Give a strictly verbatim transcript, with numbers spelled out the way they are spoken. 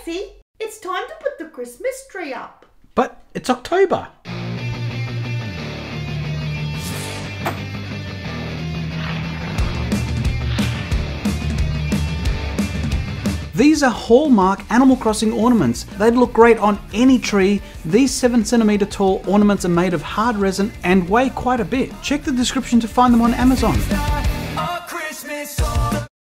Alexi. It's time to put the Christmas tree up. But it's October. These are Hallmark Animal Crossing ornaments. They'd look great on any tree. These seven centimeter tall ornaments are made of hard resin and weigh quite a bit. Check the description to find them on Amazon.